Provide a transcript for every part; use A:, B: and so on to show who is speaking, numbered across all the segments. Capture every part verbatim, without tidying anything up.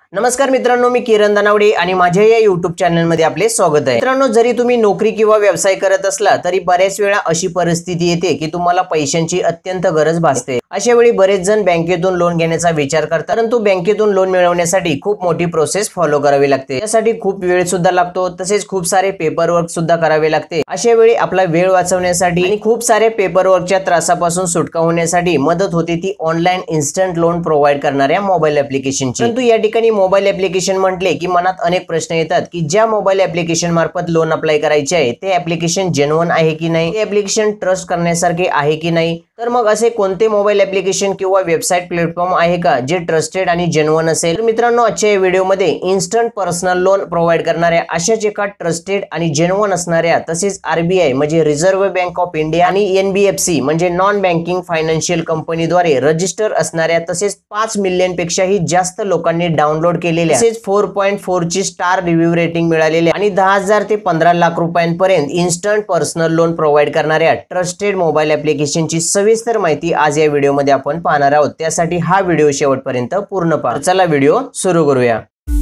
A: नमस्कार मित्रांनो, मी किरण दानावडे आणि माझ्या या यूट्यूब चॅनलमध्ये आपले स्वागत आहे। मित्रांनो, जरी तुम्ही नोकरी किंवा व्यवसाय करत असला तरी बऱ्याच वेळा अशी परिस्थिती येते की तुम्हाला पैशांची अत्यंत गरज भासते। अशा वेळी बरेच जण बँकेतून लोन घेण्याचा विचार करतात, परंतु बँकेतून लोन मिळवण्यासाठी खूप मोठी प्रोसेस फॉलो करावी लागते। यासाठी खूप वेळ सुद्धा लागतो, तसेच खूप सारे पेपर वर्क सुद्धा करावे लागते। अशा वेळी आपला वेळ वाचवण्यासाठी आणि खूप सारे पेपर वर्कच्या त्रासापासून सुटका होण्यासाठी मदत होते ती ऑनलाइन इन्स्टंट लोन प्रोव्हाइड करणाऱ्या मोबाईल ऍप्लिकेशनची। परंतु या ठिकाणी मोबाईल ऍप्लिकेशन म्हटले की मनात अनेक प्रश्न येतात की ज्या मोबाईल ऍप्लिकेशन मार्फत लोन अप्लाय करायचे आहे ते ऍप्लिकेशन जेन्युइन आहे की नाही, ते ऍप्लिकेशन ट्रस्ट करण्यासारखे आहे की नाही, तर मग असे कोणते मोबाईल ऍप्लिकेशन किंवा वेबसाईट प्लॅटफॉर्म आहे का जे ट्रस्टेड आणि जेन्युइन असेल। तर मित्रांनो, आजच्या या व्हिडिओमध्ये इन्स्टंट पर्सनल लोन प्रोव्हाइड करणाऱ्या अशाच एका ट्रस्टेड आणि जेन्युइन असणाऱ्या तसेच आरबीआय म्हणजे रिझर्व्ह बँक ऑफ इंडिया आणि एनबीएफसी म्हणजे नॉन बँकिंग फायनान्शियल कंपनीद्वारे रजिस्टर असणाऱ्या तसेच पाच मिलियन पेक्षाही जास्त लोकांनी डाउनलोड केलेल्या तसेच चार पॉईंट चार ची स्टार रिव्ह्यू रेटिंग मिळालेल्या आणि दहा हजार ते पंधरा लाख रुपयांपर्यंत इन्स्टंट पर्सनल लोन प्रोव्हाइड करणाऱ्या ट्रस्टेड मोबाईल ऍप्लिकेशनची सविस्तर माहिती आज या व्हिडिओमध्ये आपण पाहणार आहोत। त्यासाठी हा व्हिडिओ शेवटपर्यंत पूर्ण पहा। चला व्हिडिओ सुरू करूया।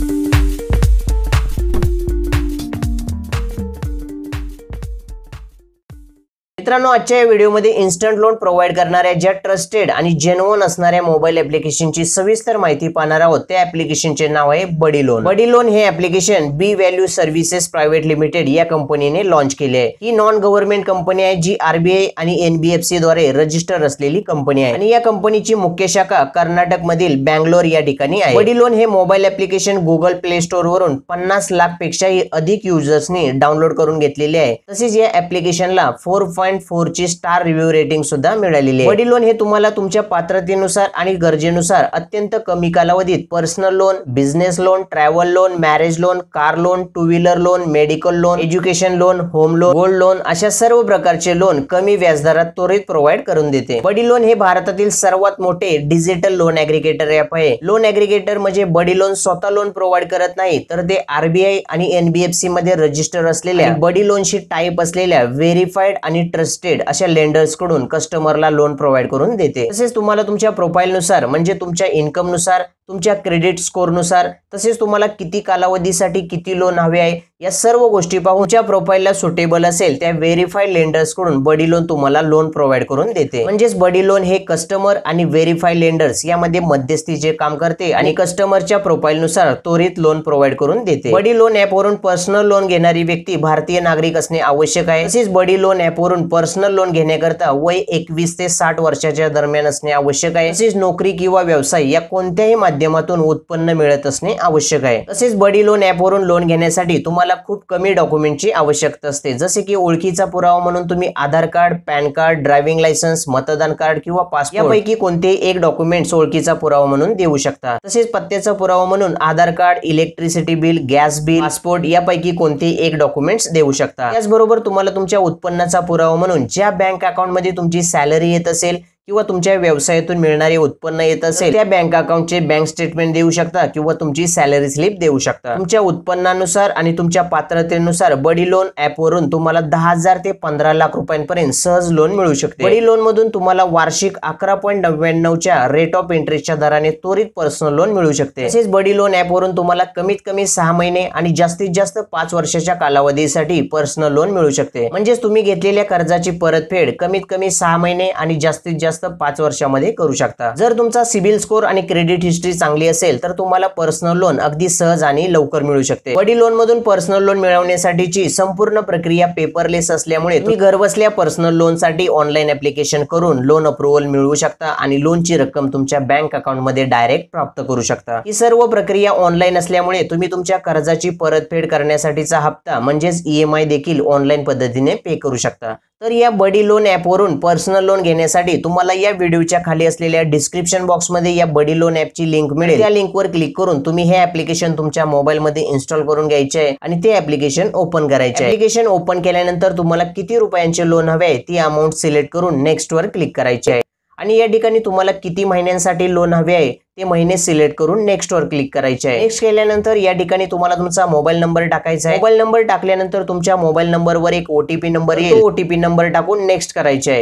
A: मित्रांनो, आजच्या या व्हिडिओमध्ये इन्स्टंट लोन प्रोव्हाइड करणाऱ्या ज्या ट्रस्टेड आणि जेन्युइन असणाऱ्या मोबाईल ऍप्लिकेशनची सविस्तर माहिती पाहणार आहोत। त्या ऍप्लिकेशनचे नाव आहे बडी लोन। बडी लोन हे application B value services private limited या कंपनीने लॉन्च केले आहे। ही नॉन गव्हर्नमेंट कंपनी आहे जी आरबीआय आणि एनबीएफसी द्वारे रजिस्टर असलेली कंपनी आहे आणि या कंपनीची मुख्य शाखा कर्नाटक मधील बँगलोर या ठिकाणी आहे। बडी लोन हे mobile application Google Play store वरून पन्नास लाख पेक्षाही अधिक युजर्सनी डाउनलोड करून घेतलेले आहे। तसेच या ऍप्लिकेशनला चार पॉईंट चार ची स्टार रिव्ह्यू रेटिंग सुद्धा मिळालेली आहे। बडी लोन हे तुम्हाला तुमच्या पात्रतेनुसार आणि गरजेनुसार अत्यंत कमी कालावधीत personal loan, business loan, travel loan, marriage loan, car loan, two wheeler loan, medical loan, education loan, home loan, gold loan अशा सर्व प्रकारचे लोन कमी व्याजदरात त्वरित प्रोव्हाइड करून देते। बडी लोन हे भारतातील सर्वात मोठे डिजिटल लोन ऍग्रीगेटर ऍप आहे। लोन ऍग्रीगेटर म्हणजे बडी लोन स्वतः लोन प्रोव्हाइड करत नाही, तर ते आरबीआय आणि एनबीएफसी मध्ये रजिस्टर असलेल्या बडी लोनशी टाइप असलेल्या व्हेरीफाईड आणि ट्रस्टेड अशा लेंडर्स कडून कस्टमरला लोन प्रोव्हाइड करून देते। तसेच तुम्हाला तुमच्या प्रोफाइल नुसार म्हणजे तुमच्या इन्कम नुसार, तुमच्या क्रेडिट स्कोर नुसार, तसेच तुम्हाला किती कालावधीसाठी किती लोन हवे आहे या सर्व गोष्टी पाहून तुमच्या प्रोफाइलला सुटेबल असेल त्या व्हेरीफाईड लेंडर्स कडून बडी लोन तुम्हाला लोन प्रोव्हाइड करून देते। म्हणजेच बडी लोन हे कस्टमर आणि व्हेरीफाईड लेंडर्स यामध्ये मध्यस्थीचे काम करते आणि कस्टमरच्या प्रोफाइल नुसार त्वरित लोन प्रोव्हाइड करून देते। बडी लोन ऍप वरून पर्सनल लोन घेणारी व्यक्ती भारतीय नागरिक असणे आवश्यक आहे। तसेच बडी लोन ऍप वरून पर्सनल लोन घेण्याकरता वय एकवीस ते साठ वर्षाच्या दरम्यान असणे आवश्यक आहे। तसेच नोकरी किंवा व्यवसाय या कोणत्याही माध्यमातून उत्पन्न मिळत असणे आवश्यक आहे। तसेच बडी लोन ऍप वरून लोन घेण्यासाठी तुम्हाला खूप कमी डॉक्युमेंटची आवश्यकता असते, जसे की ओळखीचा पुरावा म्हणून तुम्ही Aadhaar card, PAN card, driving licence, मतदान कार्ड किंवा पासपोर्ट यापैकी कोणतेही एक डॉक्युमेंट्स ओळखीचा पुरावा म्हणून देऊ शकता। तसेच पत्त्याचा पुरावा म्हणून Aadhaar card, electricity bill, gas bill, passport यापैकी कोणतेही एक डॉक्युमेंट्स देऊ शकता। त्याचबरोबर तुम्हाला तुमच्या उत्पन्नाचा पुरावा म्हणून ज्या बँक अकाउंट मध्ये तुमची सॅलरी येत असेल किंवा तुमच्या व्यवसायातून मिळणारे उत्पन्न येत असेल त्या बँक अकाउंटचे बँक स्टेटमेंट देऊ शकता किंवा तुमची सॅलरी स्लिप देऊ शकता। तुमच्या उत्पन्नानुसार आणि तुमच्या पात्रतेनुसार बडी लोन ऍप वरून तुम्हाला दहा हजार ते पंधरा लाख रुपयांपर्यंत सहज लोन मिळू शकते। बडी लोन मधून तुम्हाला वार्षिक अकरा पॉईंट नव्याण्णव च्या रेट ऑफ इंटरेस्टच्या दराने त्वरित पर्सनल लोन मिळू शकते। तसेच बडी लोन ऍप वरून तुम्हाला कमीत कमी सहा महिने आणि जास्तीत जास्त पाच वर्षाच्या कालावधीसाठी पर्सनल लोन मिळू शकते। म्हणजेच तुम्ही घेतलेल्या कर्जाची परतफेड कमीत कमी सहा महिने आणि जास्तीत जास्त पाच वर्षांमध्ये करू शकता। जर तुमचा सिबिल स्कोर आणि क्रेडिट हिस्ट्री चांगली असेल तर तुम्हाला पर्सनल लोन अगदी सहज आणि लवकर मिळू शकते। बडी लोन मधून पर्सनल लोन मिळवण्यासाठीची संपूर्ण प्रक्रिया पेपरलेस असल्यामुळे तुम्ही घरबसल्या पर्सनल लोन साठी ऑनलाइन ऍप्लिकेशन करून लोन अप्रूव्हल मिळवू शकता आणि लोनची रक्कम तुमच्या बँक अकाउंट मध्ये डायरेक्ट प्राप्त करू शकता। ही सर्व प्रक्रिया ऑनलाइन असल्यामुळे तुम्ही तुमच्या कर्जाची परतफेड करण्यासाठीचा हप्ता म्हणजेच ईएमआय देखील ऑनलाइन पद्धतीने पे करू शकता। तर या बडी लोन ऍप वरून पर्सनल लोन घेण्यासाठी तुम्हाला या व्हिडिओच्या खाली असलेल्या डिस्क्रिप्शन बॉक्स मध्ये या बडी लोन ऍपची लिंक मिळेल। त्या लिंकवर क्लिक करून तुम्ही हे ऍप्लिकेशन तुमच्या मोबाईल मध्ये इन्स्टॉल करून घ्यायचे आहे आणि ते ऍप्लिकेशन ओपन करायचे आहे। ऍप्लिकेशन ओपन केल्यानंतर तुम्हाला किती रुपयांचे लोन हवे आहे ती अमाउंट सिलेक्ट करून नेक्स्ट वर क्लिक करायचे आहे आणि या ठिकाणी तुम्हाला किती महिन्यांसाठी लोन हवे आहे ते महिने सिलेक्ट करून नेक्स्ट वर क्लिक करायचे आहे। नेक्स्ट केल्यानंतर या ठिकाणी तुम्हाला तुमचा मोबाईल नंबर टाकायचा आहे। मोबाईल नंबर टाकल्यानंतर तुमच्या मोबाईल नंबरवर एक ओटीपी नंबर येईल, तो ओटीपी नंबर टाकून नेक्स्ट करायचे आहे।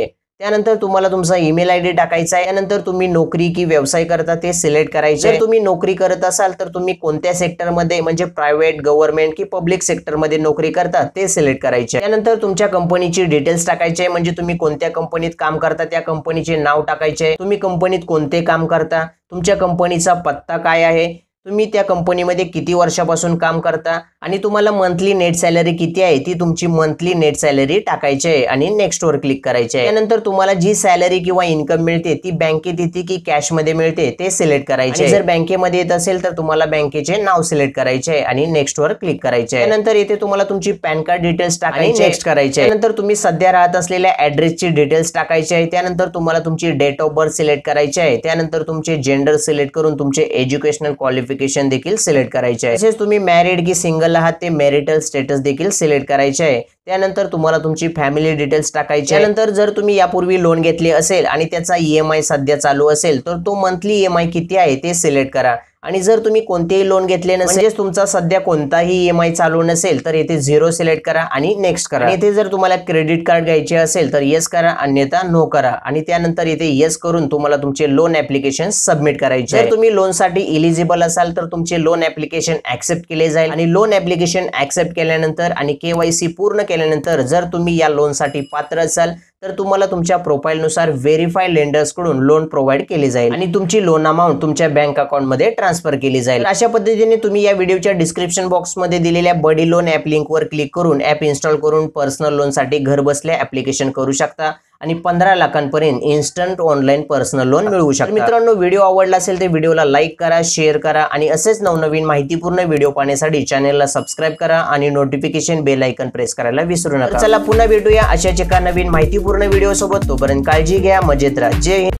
A: त्यानंतर तुम्हाला तुमचा ईमेल आयडी टाकायचा आहे। त्यानंतर तुम्ही नोकरी की व्यवसाय करता ते सिलेक्ट करायचे। जर तुम्ही नोकरी करत असाल तर तुम्ही कोणत्या सेक्टरमध्ये म्हणजे प्रायव्हेट, गव्हर्नमेंट की पब्लिक सेक्टरमध्ये नोकरी करता ते सिलेक्ट करायचे। त्यानंतर तुमच्या कंपनीची डिटेल्स टाकायचे, म्हणजे तुम्ही कोणत्या कंपनीत काम करता त्या कंपनीचे नाव टाकायचे, तुम्ही कंपनीत कोणते काम करता, तुमच्या कंपनीचा पत्ता काय आहे, तुम्ही त्या कंपनीमध्ये किती वर्षापासून काम करता आणि तुम्हाला मंथली नेट सॅलरी किती आहे ती तुमची मंथली नेट सॅलरी टाकायची आहे आणि नेक्स्ट वर क्लिक करायचे आहे। त्यानंतर तुम्हाला जी सॅलरी किंवा इन्कम मिळते ती बँकेत येते की कॅश मध्ये मिळते ते सिलेक्ट करायचे। जर बँकेमध्ये येत असेल तर तुम्हाला बँकेचे नाव सिलेक्ट करायचे आहे आणि नेक्स्ट वर क्लिक करायचे आहे। त्यानंतर इथे तुम्हाला तुमची पॅन कार्ड डिटेल्स टाकायची, नेक्स्ट करायचे आहे। त्यानंतर तुम्ही सध्या राहत असलेल्या ऍड्रेसची डिटेल्स टाकायची आहे। त्यानंतर तुम्हाला तुमची डेट ऑफ बर्थ सिलेक्ट करायची आहे। त्यानंतर तुमचे जेंडर सिलेक्ट करून तुमचे एज्युकेशनल क्वालिफिकेशन देखील सिलेक्ट करायचे आहे। तसेच तुम्ही मॅरिड की सिंगल आहात ते मॅरिटल स्टेटस देखील सिलेक्ट करायचे आहे। त्यानंतर तुम्हाला तुमची फॅमिली डिटेल्स टाकायची आहे। त्यानंतर जर तुम्ही यापूर्वी लोन घेतले असेल आणि त्याचा ईएमआय सध्या चालू असेल तर तो मंथली ईएमआय किती आहे ते सिलेक्ट करा। आणि जर तुम्ही कोणतेही लोन घेतले नसेल म्हणजे तुमचा सध्या कोणताही ईएमआय चालू नसेल तर इथे झिरो सिलेक्ट करा आणि नेक्स्ट करा। आणि इथे जर तुम्हाला क्रेडिट कार्ड घ्यायचे असेल तर येस करा, अन्यथा नो करा। आणि त्यानंतर इथे येस करून तुम्हाला तुमचे लोन ऍप्लिकेशन सबमिट करायचे। जर तुम्ही लोन साठी इलिजिबल असाल तर तुमचे लोन ऍप्लिकेशन ऍक्सेप्ट केले जाईल आणि लोन ऍप्लिकेशन ऍक्सेप्ट केल्यानंतर आणि केवायसी पूर्ण केल्यानंतर जर तुम्ही या लोन साठी पात्र असाल तर तुम्हाला तुमच्या प्रोफाइल नुसार व्हेरीफाईड लेंडर्स कडून लोन प्रोव्हाइड केले जाईल आणि तुमची लोन अमाउंट तुमच्या बँक अकाउंट मध्ये ट्रान्सफर केली जाईल। अशा पद्धतीने तुम्ही या व्हिडिओच्या डिस्क्रिप्शन बॉक्स मध्ये दिलेल्या बडी लोन ऍप लिंक वर क्लिक करून ऍप इन्स्टॉल करून पर्सनल लोन साठी घर बसल्या ऍप्लिकेशन करू शकता आणि पंधरा लाखांपर्यंत इन्स्टंट ऑनलाईन पर्सनल लोन मिळवू शकता। मित्रांनो, व्हिडिओ आवडला असेल तर व्हिडिओला लाईक करा, शेअर करा आणि असेच नवनवीन माहितीपूर्ण व्हिडिओ पाहण्यासाठी चॅनलला सबस्क्राइब करा आणि नोटिफिकेशन बेल आयकन प्रेस करायला विसरू नका। चला पुन्हा भेटूया अशाच एका नवीन माहितीपूर्ण व्हिडिओ सोबत। तोपर्यंत काळजी घ्या, मजेत राहा। जय हिंद।